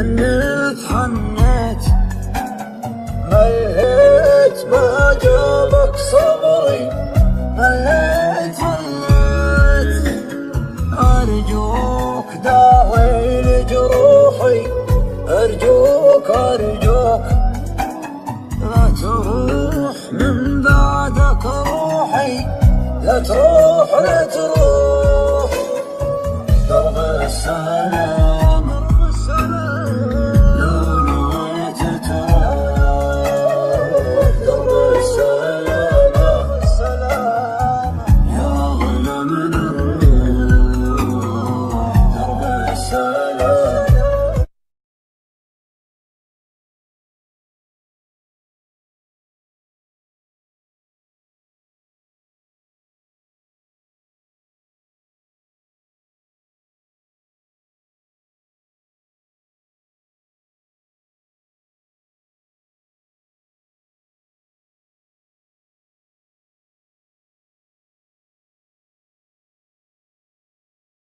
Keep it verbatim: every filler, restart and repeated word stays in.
حنيت حنيت مليت ما جابك صبري، مليت مليت أرجوك داوي لجروحي، أرجوك أرجوك